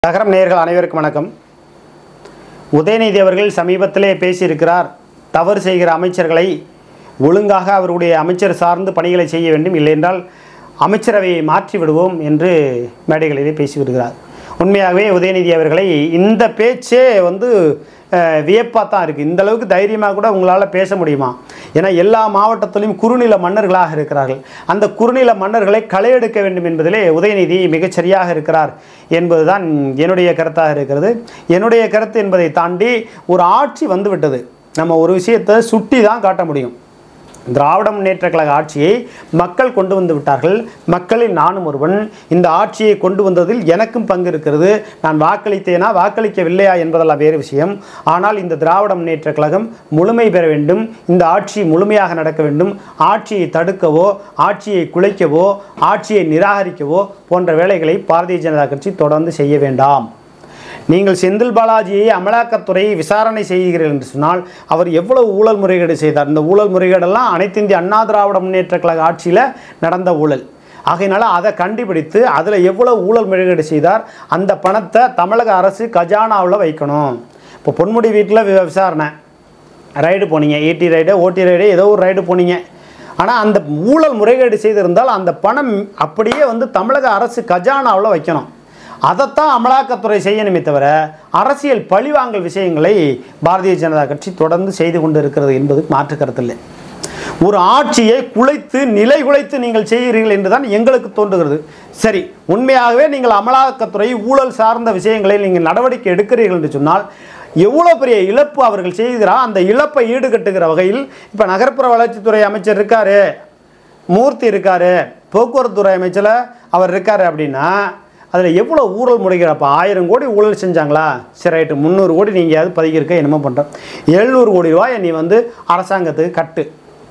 நகரம் நேயர்கள் அனைவருக்கும் வணக்கம். உதயநிதி அவர்கள் சமீபத்திலே பேசியிருக்கிறார். தவறு செய்கிற அமைச்சர்களை ஒழுங்காக அவருடைய அமைச்சர் சார்ந்து பணிகளை செய்ய வேண்டும், இல்லை என்றால் அமைச்சரவையை மாற்றி விடுவோம் என்று மேடைகளிலே பேசிவிடுகிறார். உண்மையாகவே உதயநிதி அவர்களை இந்த பேச்சே வியப்பாக தான் இருக்குது. இந்த அளவுக்கு தைரியமாக கூட உங்களால் பேச முடியுமா? ஏன்னா எல்லா மாவட்டத்திலும் குறுநில மன்னர்களாக இருக்கிறார்கள். அந்த குறுநில மன்னர்களை களையெடுக்க வேண்டும் என்பதிலே உதயநிதி மிகச்சரியாக இருக்கிறார் என்பதுதான் என்னுடைய கருத்தாக இருக்கிறது. என்னுடைய கருத்து என்பதை தாண்டி ஒரு ஆட்சி வந்துவிட்டது. நம்ம ஒரு விஷயத்தை சுட்டி தான் காட்ட முடியும். திராவிட முன்னேற்ற கழக ஆட்சியை மக்கள் கொண்டு வந்து விட்டார்கள். மக்களில் நானும் ஒருவன். இந்த ஆட்சியை கொண்டு வந்ததில் எனக்கும் பங்கு இருக்கிறது. நான் வாக்களித்தேனா வாக்களிக்கவில்லையா என்பதெல்லாம் வேறு விஷயம். ஆனால் இந்த திராவிட முன்னேற்ற கழகம் முழுமை பெற வேண்டும். இந்த ஆட்சி முழுமையாக நடக்க வேண்டும். ஆட்சியை தடுக்கவோ, ஆட்சியை குலைக்கவோ, ஆட்சியை நிராகரிக்கவோ போன்ற வேலைகளை பாரதிய ஜனதா கட்சி தொடர்ந்து செய்ய வேண்டாம். நீங்கள் செந்தில் பாலாஜியை அமலாக்கத்துறை விசாரணை செய்கிறீர்கள் என்று சொன்னால் அவர் எவ்வளவு ஊழல் முறைகேடு செய்தார். இந்த ஊழல் முறைகேடெல்லாம் அனைத்து இந்திய அண்ணா திராவிட முன்னேற்ற கழக ஆட்சியில் நடந்த ஊழல். ஆகையினால அதை கண்டுபிடித்து அதில் எவ்வளவு ஊழல் முறைகேடு செய்தார், அந்த பணத்தை தமிழக அரசு கஜானாவில் வைக்கணும். இப்போ பொன்முடி வீட்டில் விசாரணை, ரைடு போனீங்க, ஈடி ரைடு, ஓடி ரைடு, ஏதோ ஒரு ரைடு போனீங்க. ஆனால் அந்த ஊழல் முறைகேடு செய்திருந்தால் அந்த பணம் அப்படியே தமிழக அரசு கஜானாவில் வைக்கணும். அதைத்தான் அமலாக்கத்துறை செய்யணுமே தவிர அரசியல் பழிவாங்கல் விஷயங்களை பாரதிய ஜனதா கட்சி தொடர்ந்து செய்து கொண்டு இருக்கிறது என்பது மாற்று கருத்தில்லை. ஒரு ஆட்சியை குலைத்து நிலை குலைத்து நீங்கள் செய்கிறீர்கள் என்றுதான் எங்களுக்கு தோன்றுகிறது. சரி, உண்மையாகவே நீங்கள் அமலாக்கத்துறை ஊழல் சார்ந்த விஷயங்களை நீங்கள் நடவடிக்கை எடுக்கிறீர்கள் என்று சொன்னால் எவ்வளோ பெரிய இழப்பு அவர்கள் செய்கிறார், அந்த இழப்பை ஈடுகட்டுகிற வகையில் இப்போ நகர்ப்புற வளர்ச்சித்துறை அமைச்சர் இருக்கார், மூர்த்தி இருக்கார், போக்குவரத்துறை அமைச்சர் அவர் இருக்கார் அப்படின்னா அதில் எவ்வளோ ஊழல் முறைகள். அப்போ 1000 கோடி ஊழல் செஞ்சாங்களா? சரி, ரைட்டு, 300 கோடி நீங்கள் யாவது பதுக்கியிருக்க என்னமோ பண்ணுறேன், 700 கோடி ரூபாய் நீ அரசாங்கத்துக்கு கட்டு.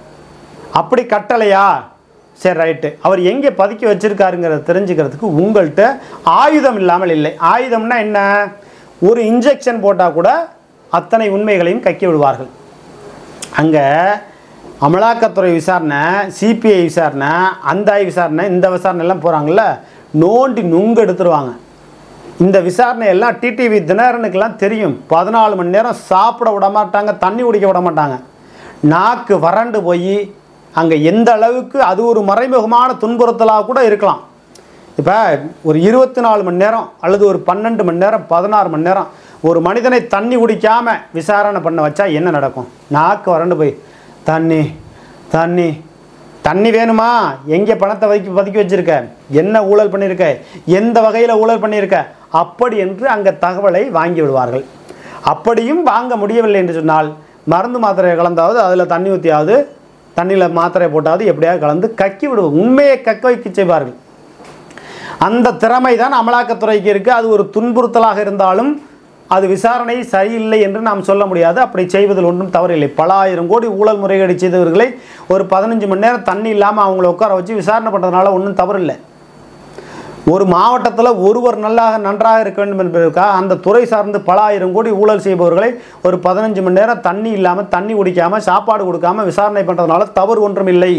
அப்படி கட்டலையா? சரி, ரைட்டு, அவர் எங்கே பதுக்கி வச்சுருக்காருங்கிறத தெரிஞ்சுக்கிறதுக்கு உங்கள்கிட்ட ஆயுதம் இல்லாமல் இல்லை. ஆயுதம்னா என்ன? ஒரு இன்ஜெக்ஷன் போட்டால் கூட அத்தனை உண்மைகளையும் கக்கி விடுவார்கள். அங்கே அமலாக்கத்துறை விசாரணை, சிபிஐ விசாரணை, அந்த விசாரணை, இந்த விசாரணை எல்லாம் போகிறாங்கல்ல, நோண்டி நுங்கு எடுத்துருவாங்க. இந்த விசாரணை எல்லாம் டிடிவி தினகரனுக்கெல்லாம் தெரியும். 14 மணி நேரம் சாப்பிட விட மாட்டாங்க, தண்ணி குடிக்க விட மாட்டாங்க. நாக்கு வறண்டு போய் அங்கே எந்த அளவுக்கு அது ஒரு மறைமுகமான துன்புறுத்தலாக கூட இருக்கலாம். இப்போ ஒரு 24 மணி நேரம் அல்லது ஒரு 12 மணி நேரம், 16 மணி நேரம் ஒரு மனிதனை தண்ணி குடிக்காமல் விசாரணை பண்ண வச்சா என்ன நடக்கும்? நாக்கு வறண்டு போய் தண்ணி தண்ணி தண்ணி வேணுமா? எங்கே பணத்தை பதுக்கி வச்சுருக்க, என்ன ஊழல் பண்ணியிருக்க, எந்த வகையில் ஊழல் பண்ணியிருக்க, அப்படி என்று அங்கே தகவலை வாங்கி விடுவார்கள். அப்படியும் வாங்க முடியவில்லை என்று சொன்னால் மருந்து மாத்திரையை கலந்தாவது, அதில் தண்ணி ஊற்றியாவது, தண்ணியில் மாத்திரை போட்டாவது எப்படியாவது கலந்து கக்கி விடுவோம். உண்மையை கக்க வைக்க செய்வார்கள். அந்த திறமை தான் அமலாக்கத்துறைக்கு இருக்குது. அது ஒரு துன்புறுத்தலாக இருந்தாலும் அது விசாரணை சரியில்லை என்று நாம் சொல்ல முடியாது. அப்படி செய்வதில் ஒன்றும் தவறில்லை. பல 1000 கோடி ஊழல் முறைகேடு செய்தவர்களை ஒரு 15 மணி நேரம் தண்ணி இல்லாமல் அவங்கள உட்கார வச்சு விசாரணை பண்ணுறதுனால ஒன்றும் தவறில்லை. ஒரு மாவட்டத்தில் ஒருவர் நன்றாக இருக்க வேண்டும் என்பதற்காக அந்த துறை சார்ந்து பல 1000 கோடி ஊழல் செய்பவர்களை ஒரு 15 மணி நேரம் தண்ணி இல்லாமல், தண்ணி குடிக்காமல், சாப்பாடு கொடுக்காமல் விசாரணை பண்ணுறதுனால தவறு ஒன்றும் இல்லை.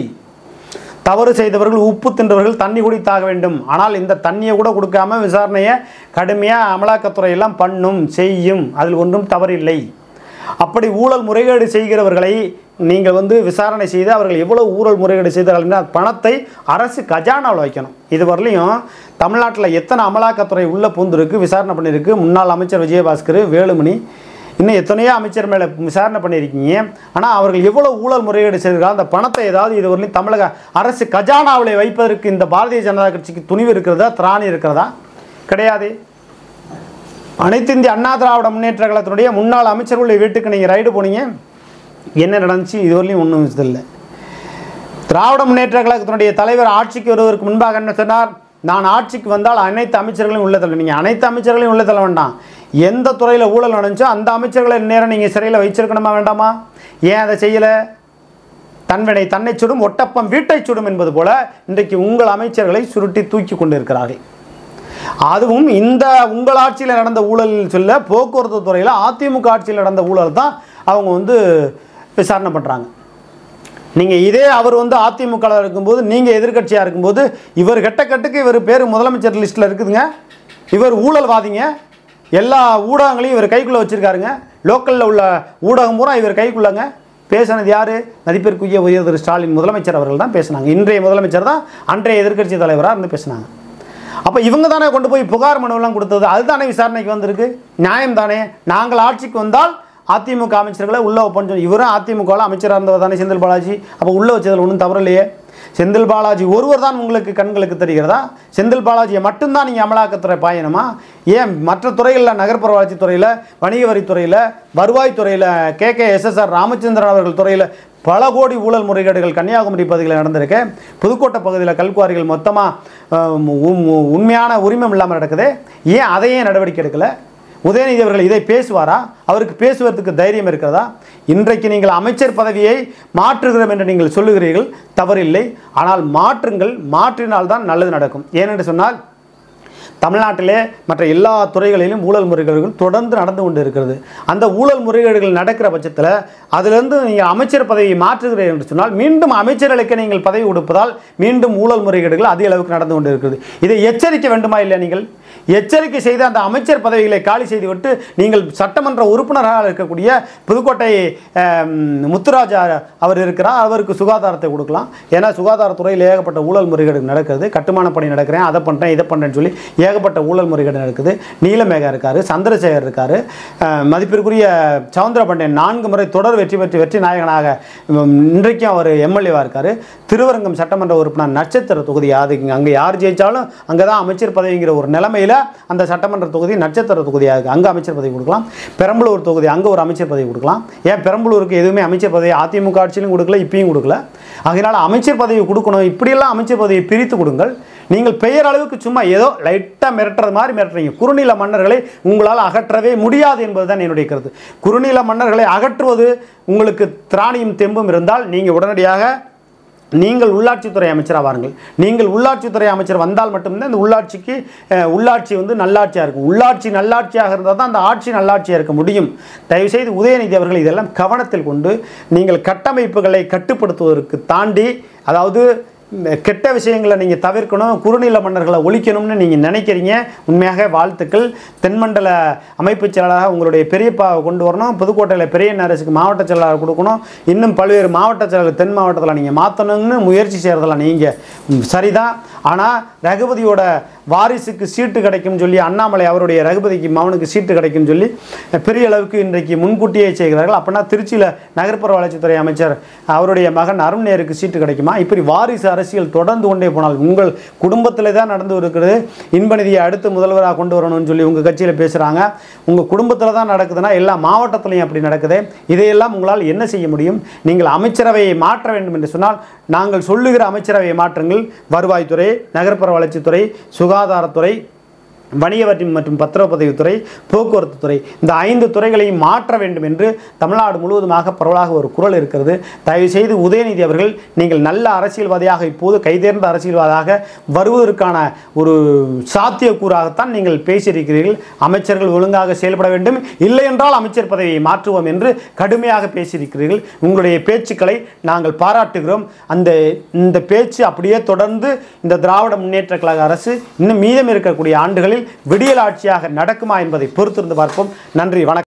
தவறு செய்தவர்கள், உப்பு தின்றவர்கள் தண்ணி குடித்தாக வேண்டும். ஆனால் இந்த தண்ணியை கூட கொடுக்காம விசாரணையை கடுமையாக அமலாக்கத்துறையெல்லாம் பண்ணும், செய்யும். அதில் ஒன்றும் தவறில்லை. அப்படி ஊழல் முறைகேடு செய்கிறவர்களை நீங்கள் விசாரணை செய்து அவர்கள் எவ்வளோ ஊழல் முறைகேடு செய்தார்கள் பணத்தை அரசு கஜானாவில் வைக்கணும். இதுவரையிலையும் தமிழ்நாட்டில் எத்தனை அமலாக்கத்துறை உள்ள பூந்துருக்கு, விசாரணை பண்ணியிருக்கு. முன்னாள் அமைச்சர் விஜயபாஸ்கர், வேலுமணி, இன்னும் எத்தனையோ அமைச்சர் மேலே விசாரணை பண்ணியிருக்கீங்க. ஆனால் அவர்கள் எவ்வளோ ஊழல் முறைகேடு செய்திருக்காங்க, அந்த பணத்தை ஏதாவது இதுவரையிலும் தமிழக அரசு கஜானாவில் வைப்பதற்கு இந்த பாரதிய ஜனதா கட்சிக்கு துணிவு இருக்கிறதா, திராணி இருக்கிறதா? கிடையாது. அனைத்து இந்திய அண்ணா திராவிட முன்னேற்ற கழகத்தினுடைய முன்னாள் அமைச்சர்களுடைய வீட்டுக்கு நீங்கள் ரைடு போனீங்க, என்ன நடந்துச்சு? இதுவரையிலும் ஒன்றும் இல்லை. திராவிட முன்னேற்ற கழகத்தினுடைய தலைவர் ஆட்சிக்கு வருவதற்கு முன்பாக என்ன சொன்னார்? நான் ஆட்சிக்கு வந்தால் அனைத்து அமைச்சர்களையும் உள்ள தள்ள. நீங்கள் அனைத்து அமைச்சர்களையும் உள்ள தள்ள வேண்டாம். எந்த துறையில் ஊழல் நடந்துச்சோ அந்த அமைச்சர்களை நேரம் நீங்கள் சிறையில் வச்சிருக்கணுமா வேண்டாமா? ஏன் அதை செய்யலை? தன்வினை தன்னை சுடும், ஒட்டப்பம் வீட்டை சுடும் என்பது போல இன்றைக்கு உங்கள் அமைச்சர்களை சுருட்டி தூக்கி கொண்டு இருக்கிறார்கள். அதுவும் இந்த உங்கள் ஆட்சியில் நடந்த ஊழல் சொல்ல, போக்குவரத்து துறையில் அதிமுக ஆட்சியில் நடந்த ஊழல் தான் அவங்க விசாரணை பண்ணுறாங்க. நீங்கள் இதே அவர் அதிமுக இருக்கும்போது, நீங்கள் எதிர்கட்சியாக இருக்கும்போது, இவர் கெட்ட கட்டுக்கு இவர் பேர் முதலமைச்சர் லிஸ்ட்டில் இருக்குதுங்க. இவர் ஊழல்வாதிங்க. எல்லா ஊடகங்களையும் இவர் கைக்குள்ளே வச்சுருக்காருங்க. லோக்கலில் உள்ள ஊடகம் பூரா இவர் கைக்குள்ளங்க. பேசினது யார்? மதிப்பிற்குரிய உயர் திரு ஸ்டாலின் முதலமைச்சர் அவர்கள் தான் பேசினாங்க. இன்றைய முதலமைச்சர் தான் அன்றைய எதிர்க்கட்சி தலைவராக இருந்து பேசினாங்க. அப்போ இவங்க தானே கொண்டு போய் புகார் மனுவெல்லாம் கொடுத்தது. அதுதானே விசாரணைக்கு வந்திருக்கு. நியாயம் தானே. நாங்கள் ஆட்சிக்கு வந்தால் அதிமுக அமைச்சர்களை உள்ளே வைப்போம்னு சொல்லி இவரும் அதிமுகவில் அமைச்சராக இருந்தவர் தானே செந்தில் பாலாஜி. அப்போ உள்ளே வச்சதில் ஒன்றும் தவறு இல்லையே. செந்தில் பாலாஜி ஒருவர் தான் உங்களுக்கு கண்களுக்கு தெரிகிறதா? செந்தில் பாலாஜியை மட்டும்தான் நீங்கள் அமலாக்கத்துறை பாயணுமா? ஏன் மற்ற துறைகளில், நகர்ப்புற வளர்ச்சித்துறையில், வணிக வரித்துறையில், வருவாய்த்துறையில், KKSSR ராமச்சந்திரன் அவர்கள் துறையில் பல கோடி ஊழல் முறைகேடுகள் கன்னியாகுமரி பகுதியில் நடந்திருக்கு. புதுக்கோட்டை பகுதியில் கல்குவாரிகள் மொத்தமாக உண்மையான உரிமம் இல்லாமல் நடக்குது. ஏன் அதையே நடவடிக்கை எடுக்கலை? உதயநிதி அவர்கள் இதை பேசுவாரா? அவருக்கு பேசுவதற்கு தைரியம் இருக்கிறதா? இன்றைக்கு நீங்கள் அமைச்சர் பதவியை மாற்றுகிறோம் என்று நீங்கள் சொல்லுகிறீர்கள், தவறில்லை. ஆனால் மாற்றுங்கள். மாற்றினால்தான் நல்லது நடக்கும். ஏனென்று சொன்னால் தமிழ்நாட்டிலே மற்ற எல்லா துறைகளிலும் ஊழல் முறைகேடுகள் தொடர்ந்து நடந்து கொண்டு இருக்கிறது. அந்த ஊழல் முறைகேடுகள் நடக்கிற பட்சத்தில் அதிலிருந்து நீங்கள் அமைச்சர் பதவியை மாற்றுகிறீர்கள் என்று சொன்னால் மீண்டும் அமைச்சர்களுக்கு நீங்கள் பதவி கொடுப்பதால் மீண்டும் ஊழல் முறைகேடுகள் அதிக அளவுக்கு நடந்து கொண்டு இருக்கிறது. இதை எச்சரிக்க வேண்டுமா இல்லையா? நீங்கள் எச்சரிக்கை செய்து அந்த அமைச்சர் பதவிகளை காலி செய்துவிட்டு நீங்கள் சட்டமன்ற உறுப்பினராக இருக்கக்கூடிய புதுக்கோட்டை முத்துராஜா அவர் இருக்கிறார், அவருக்கு சுகாதாரத்தை கொடுக்கலாம். ஏன்னா சுகாதாரத்துறையில் ஏகப்பட்ட ஊழல் முறைகேடு நடக்கிறது. கட்டுமான பணி நடக்கிறேன், அதை பண்ணுறேன், இதை பண்ணுறேன்னு சொல்லி ஏகப்பட்ட ஊழல் முறைகேடு நடக்குது. நீலமேகா இருக்கார், சந்திரசேகர் இருக்கார், மதிப்பிற்குரிய சவுந்தரபாண்டியன் 4 முறை தொடர் வெற்றி நாயகனாக இன்றைக்கும் அவர் எம்எல்ஏவாக இருக்கார். திருவரங்கம் சட்டமன்ற உறுப்பினர் நட்சத்திர தொகுதி, அதுக்கு அங்கே யார் ஜெயித்தாலும் அங்கே தான் அமைச்சர் பதவிங்கிற ஒரு நிலைமையில் அந்த சட்டமன்ற தொகுதி நட்சத்திர தொகுதியாக இருக்குது. அங்கே அமைச்சர் பதவி கொடுக்கலாம். பெரம்பலூர் தொகுதி அங்கே ஒரு அமைச்சர் பதவி கொடுக்கலாம். ஏன் பெரம்பலூருக்கு எதுவுமே அமைச்சர் பதவி அதிமுக ஆட்சியிலும் கொடுக்கல, இப்பயும் கொடுக்கல. அதனால் அமைச்சர் பதவி கொடுக்கணும். இப்படியெல்லாம் அமைச்சர் பதவியை பிரித்து கொடுங்கள். நீங்கள் பெயர் அளவுக்கு சும்மா ஏதோ லைட்டாக மிரட்டுறது மாதிரி மிரட்டுறீங்க. குறுநில மன்னர்களை உங்களால் அகற்றவே முடியாது என்பதுதான் என்னுடைய கருத்து. குறுநில மன்னர்களை அகற்றுவது உங்களுக்கு திராணியும் தெம்பும் இருந்தால் நீங்கள் உடனடியாக நீங்கள் உள்ளாட்சித்துறை அமைச்சராக வாருங்கள். நீங்கள் உள்ளாட்சித்துறை அமைச்சர் வந்தால் மட்டும்தான் இந்த உள்ளாட்சி நல்லாட்சியாக இருக்கும். உள்ளாட்சி நல்லாட்சியாக இருந்தால் தான் அந்த ஆட்சி நல்லாட்சியாக இருக்க முடியும். தயவுசெய்து உதயநிதி அவர்கள் இதெல்லாம் கவனத்தில் கொண்டு நீங்கள் கட்டமைப்புகளை கட்டுப்படுத்துவதற்கு தாண்டி, அதாவது கெட்ட விஷயங்களை நீங்கள் தவிர்க்கணும், குறுநில மன்னர்களை ஒழிக்கணும்னு நீங்கள் நினைக்கிறீங்க. உண்மையாக வாழ்த்துக்கள். தென்மண்டல அமைப்பு செயலாளராக உங்களுடைய பெரியப்பாவை கொண்டு வரணும். புதுக்கோட்டையில் பெரிய நரசுக்கு மாவட்ட செயலாளர் கொடுக்கணும். இன்னும் பல்வேறு மாவட்ட செயலாளர் தென் மாவட்டத்தில் நீங்கள் மாற்றணும்னு முயற்சி செய்கிறதெல்லாம் நீங்கள் சரிதான். ஆனால் ரகுபதியோட வாரிசுக்கு சீட்டு கிடைக்கும் சொல்லி அண்ணாமலை அவருடைய ரகுபதிக்கு மகனுக்கு சீட்டு கிடைக்கும் சொல்லி பெரிய அளவுக்கு இன்றைக்கு முன்கூட்டியே செய்கிறார்கள். அப்படின்னா திருச்சியில் நகர்ப்புற வளர்ச்சித்துறை அமைச்சர் அவருடைய மகன் அருண் நேருக்கு சீட்டு கிடைக்குமா? இப்படி வாரிசு அரசியல் தொடர்ந்து கொண்டே போனால் உங்கள் குடும்பத்தில் தான் நடந்து இருக்கிறது. இன்பநிதியை அடுத்து முதல்வராக கொண்டு வரணும்னு சொல்லி உங்கள் கட்சியில் பேசுகிறாங்க. உங்கள் குடும்பத்தில் தான் நடக்குதுன்னா எல்லா மாவட்டத்திலையும் அப்படி நடக்குது. இதையெல்லாம் உங்களால் என்ன செய்ய முடியும்? நீங்கள் அமைச்சரவையை மாற்ற வேண்டும் என்று சொன்னால் நாங்கள் சொல்லுகிற அமைச்சரவையை மாற்றுங்கள். வருவாய்த்துறை, நகர்ப்புற வளர்ச்சித்துறை, சுகாதாரத்துறை, வணிக வரி மற்றும் பத்திரப்பதிவுத்துறை, போக்குவரத்து துறை, இந்த 5 துறைகளையும் மாற்ற வேண்டும் என்று தமிழ்நாடு முழுவதுமாக பரவலாக ஒரு குரல் இருக்கிறது. தயவுசெய்து உதயநிதி அவர்கள் நீங்கள் நல்ல அரசியல்வாதியாக இப்போது கைதேர்ந்த அரசியல்வாதியாக வருவதற்கான ஒரு சாத்தியக்கூறாகத்தான் நீங்கள் பேசியிருக்கிறீர்கள். அமைச்சர்கள் ஒழுங்காக செயல்பட வேண்டும், இல்லை என்றால் அமைச்சர் பதவியை மாற்றுவோம் என்று கடுமையாக பேசியிருக்கிறீர்கள். உங்களுடைய பேச்சுக்களை நாங்கள் பாராட்டுகிறோம். இந்த பேச்சு அப்படியே தொடர்ந்து இந்த திராவிட முன்னேற்ற கழக அரசு இன்னும் மீதம் இருக்கக்கூடிய ஆண்டுகளில் விடியல் ஆட்சியாக நடக்குமா என்பதை பொறுத்திருந்து பார்ப்போம். நன்றி, வணக்கம்.